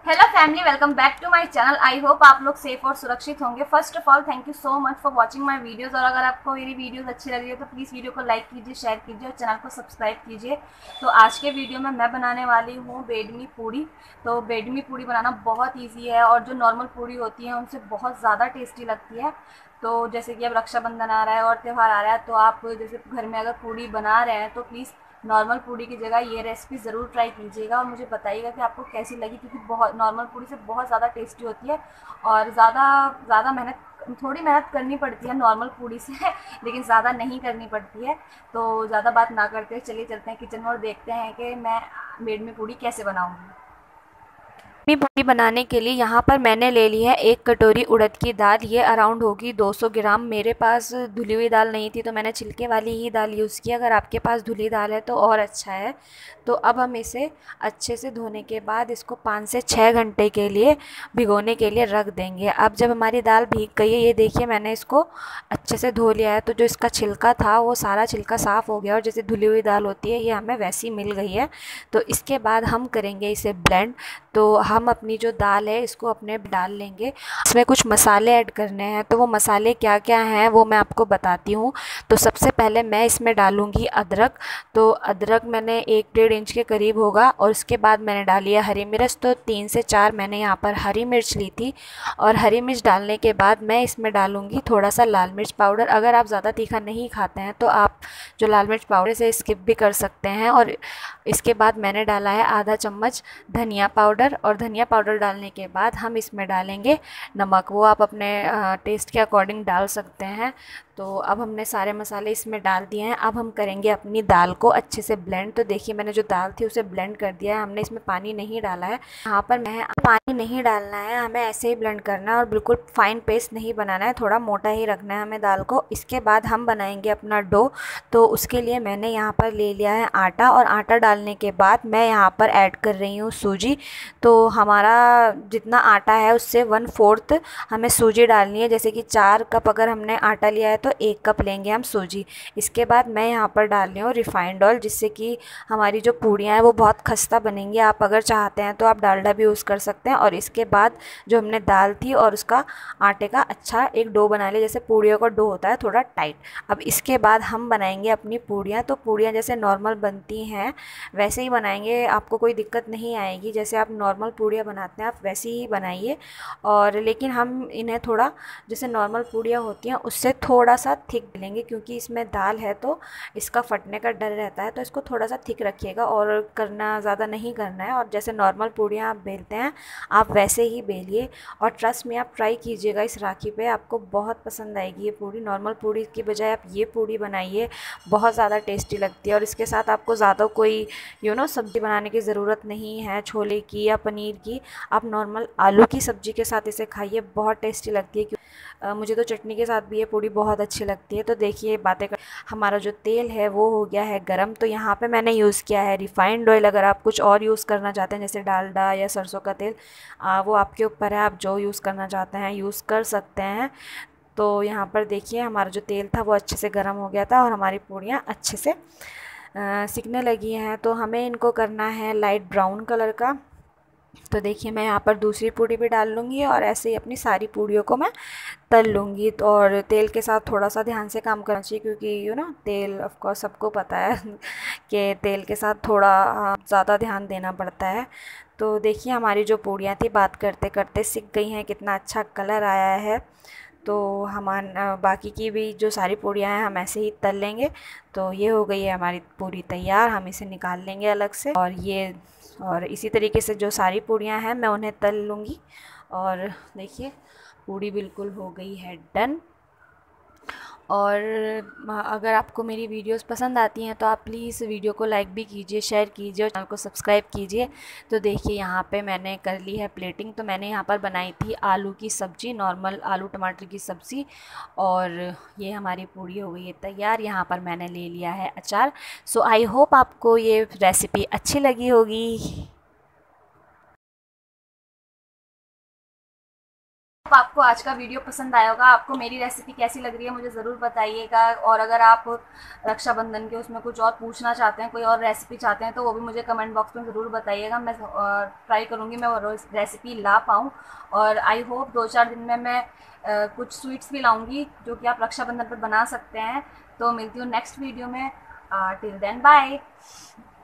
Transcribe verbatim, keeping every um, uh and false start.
Hello family, welcome back to my channel. I hope आप लोग safe और सुरक्षित होंगे। First of all thank you so much for watching my videos. और अगर आपको मेरी वीडियोस अच्छी लग रही है तो प्लीज़ वीडियो को लाइक कीजिए, शेयर कीजिए और चैनल को सब्सक्राइब कीजिए। तो आज के वीडियो में मैं बनाने वाली हूँ बेडमी पूड़ी। तो बेडमी पूड़ी बनाना बहुत ईजी है और जो नॉर्मल पूड़ी होती है उनसे बहुत ज़्यादा टेस्टी लगती है। तो जैसे कि अब रक्षाबंधन आ रहा है और त्यौहार आ रहा है, तो आप जैसे घर में अगर पूड़ी बना रहे हैं तो प्लीज़ नॉर्मल पूड़ी की जगह ये रेसिपी ज़रूर ट्राई कीजिएगा और मुझे बताइएगा कि आपको कैसी लगी, क्योंकि बहुत नॉर्मल पूड़ी से बहुत ज़्यादा टेस्टी होती है और ज़्यादा ज़्यादा मेहनत थोड़ी मेहनत करनी पड़ती है नॉर्मल पूड़ी से लेकिन ज़्यादा नहीं करनी पड़ती है। तो ज़्यादा बात ना करते चलिए चलते हैं किचन में और देखते हैं कि मैं बेडमी पूड़ी कैसे बनाऊँगी। बेडमी पूड़ी बनाने के लिए यहाँ पर मैंने ले ली है एक कटोरी उड़द की दाल। ये अराउंड होगी दो सौ ग्राम। मेरे पास धुली हुई दाल नहीं थी तो मैंने छिलके वाली ही दाल यूज़ की। अगर आपके पास धुली दाल है तो और अच्छा है। तो अब हम इसे अच्छे से धोने के बाद इसको पाँच से छः घंटे के लिए भिगोने के लिए रख देंगे। अब जब हमारी दाल भीग गई है, ये देखिए मैंने इसको अच्छे से धो लिया है, तो जो इसका छिलका था वो सारा छिलका साफ़ हो गया और जैसे धुली हुई दाल होती है ये हमें वैसी मिल गई है। तो इसके बाद हम करेंगे इसे ब्लेंड। तो हम अपनी जो दाल है इसको अपने डाल लेंगे। इसमें कुछ मसाले ऐड करने हैं, तो वो मसाले क्या क्या हैं वो मैं आपको बताती हूँ। तो सबसे पहले मैं इसमें डालूँगी अदरक। तो अदरक मैंने एक डेढ़ इंच के करीब होगा और उसके बाद मैंने डाली है हरी मिर्च। तो तीन से चार मैंने यहाँ पर हरी मिर्च ली थी और हरी मिर्च डालने के बाद मैं इसमें डालूँगी थोड़ा सा लाल मिर्च पाउडर। अगर आप ज़्यादा तीखा नहीं खाते हैं तो आप जो लाल मिर्च पाउडर से स्किप भी कर सकते हैं। और इसके बाद मैंने डाला है आधा चम्मच धनिया पाउडर और धनिया पाउडर डालने के बाद हम इसमें डालेंगे नमक। वो आप अपने टेस्ट के अकॉर्डिंग डाल सकते हैं। तो अब हमने सारे मसाले इसमें डाल दिए हैं। अब हम करेंगे अपनी दाल को अच्छे से ब्लेंड। तो देखिए मैंने जो दाल थी उसे ब्लेंड कर दिया है। हमने इसमें पानी नहीं डाला है, यहाँ पर मैं पानी नहीं डालना है, हमें ऐसे ही ब्लेंड करना है और बिल्कुल फाइन पेस्ट नहीं बनाना है, थोड़ा मोटा ही रखना है हमें दाल को। इसके बाद हम बनाएंगे अपना डो। तो उसके लिए मैंने यहाँ पर ले लिया है आटा और आटा डालने के बाद मैं यहाँ पर ऐड कर रही हूँ सूजी। तो हमारा जितना आटा है उससे वन फोर्थ हमें सूजी डालनी है। जैसे कि चार कप अगर हमने आटा लिया है तो एक कप लेंगे हम सूजी। इसके बाद मैं यहाँ पर डाल रही हूँ रिफाइंड ऑयल, जिससे कि हमारी जो पूड़ियाँ हैं वो बहुत खस्ता बनेंगी। आप अगर चाहते हैं तो आप डालडा भी यूज़ कर सकते हैं। और इसके बाद जो हमने दाल थी और उसका आटे का अच्छा एक डो बना लिया, जैसे पूड़ियों का डो होता है थोड़ा टाइट। अब इसके बाद हम बनाएंगे अपनी पूड़ियाँ। तो पूड़ियाँ जैसे नॉर्मल बनती हैं वैसे ही बनाएंगे, आपको कोई दिक्कत नहीं आएगी। जैसे आप नॉर्मल पूड़ियाँ बनाते हैं आप वैसे ही बनाइए। और लेकिन हम इन्हें थोड़ा जैसे नॉर्मल पूड़ियाँ होती हैं उससे थोड़ा सा थिक बेलेंगे, क्योंकि इसमें दाल है तो इसका फटने का डर रहता है। तो इसको थोड़ा सा थिक रखिएगा और करना ज़्यादा नहीं करना है। और जैसे नॉर्मल पूड़ियाँ आप बेलते हैं आप वैसे ही बेलिए। और ट्रस्ट में आप ट्राई कीजिएगा इस राखी पे, आपको बहुत पसंद आएगी ये पूड़ी। नॉर्मल पूड़ी की बजाय आप ये पूड़ी बनाइए, बहुत ज़्यादा टेस्टी लगती है। और इसके साथ आपको ज़्यादा कोई यू नो सब्ज़ी बनाने की ज़रूरत नहीं है, छोले की या पनीर की। आप नॉर्मल आलू की सब्ज़ी के साथ इसे खाइए, बहुत टेस्टी लगती है। क्यों मुझे तो चटनी के साथ भी ये पूड़ी बहुत अच्छी लगती है। तो देखिए बातें कर हमारा जो तेल है वो हो गया है गरम। तो यहाँ पे मैंने यूज़ किया है रिफाइंड ऑयल। अगर आप कुछ और यूज़ करना चाहते हैं जैसे डालडा या सरसों का तेल, आ, वो आपके ऊपर है, आप जो यूज़ करना चाहते हैं यूज़ कर सकते हैं। तो यहाँ पर देखिए हमारा जो तेल था वो अच्छे से गर्म हो गया था और हमारी पूड़ियाँ अच्छे से सिकने लगी हैं। तो हमें इनको करना है लाइट ब्राउन कलर का। तो देखिए मैं यहाँ पर दूसरी पूड़ी भी डाल लूँगी और ऐसे ही अपनी सारी पूड़ियों को मैं तल लूँगी। तो और तेल के साथ थोड़ा सा ध्यान से काम करना चाहिए, क्योंकि यू नो तेल ऑफ कोर्स सबको पता है कि तेल के साथ थोड़ा ज़्यादा ध्यान देना पड़ता है। तो देखिए हमारी जो पूड़ियाँ थी बात करते करते सिक गई हैं, कितना अच्छा कलर आया है। तो हमारा बाकी की भी जो सारी पूड़ियाँ हैं हम ऐसे ही तल लेंगे। तो ये हो गई है हमारी पूरी तैयार, हम इसे निकाल लेंगे अलग से। और ये और इसी तरीके से जो सारी पूड़ियाँ हैं मैं उन्हें तल लूँगी। और देखिए पूड़ी बिल्कुल हो गई है डन। और अगर आपको मेरी वीडियोस पसंद आती हैं तो आप प्लीज़ वीडियो को लाइक भी कीजिए, शेयर कीजिए और चैनल को सब्सक्राइब कीजिए। तो देखिए यहाँ पे मैंने कर ली है प्लेटिंग। तो मैंने यहाँ पर बनाई थी आलू की सब्ज़ी, नॉर्मल आलू टमाटर की सब्ज़ी। और ये हमारी पूड़ी हो गई है तैयार। यहाँ पर मैंने ले लिया है अचार। सो आई होप आपको ये रेसिपी अच्छी लगी होगी। तो आपको आज का वीडियो पसंद आया होगा। आपको मेरी रेसिपी कैसी लग रही है मुझे ज़रूर बताइएगा, और अगर आप रक्षाबंधन के उसमें कुछ और पूछना चाहते हैं, कोई और रेसिपी चाहते हैं, तो वो भी मुझे कमेंट बॉक्स में ज़रूर बताइएगा। मैं ट्राई करूँगी मैं वो रेसिपी ला पाऊँ, और आई होप दो चार दिन में मैं आ, कुछ स्वीट्स भी लाऊँगी जो कि आप रक्षाबंधन पर बना सकते हैं। तो मिलती हूँ नेक्स्ट वीडियो में। Till then bye.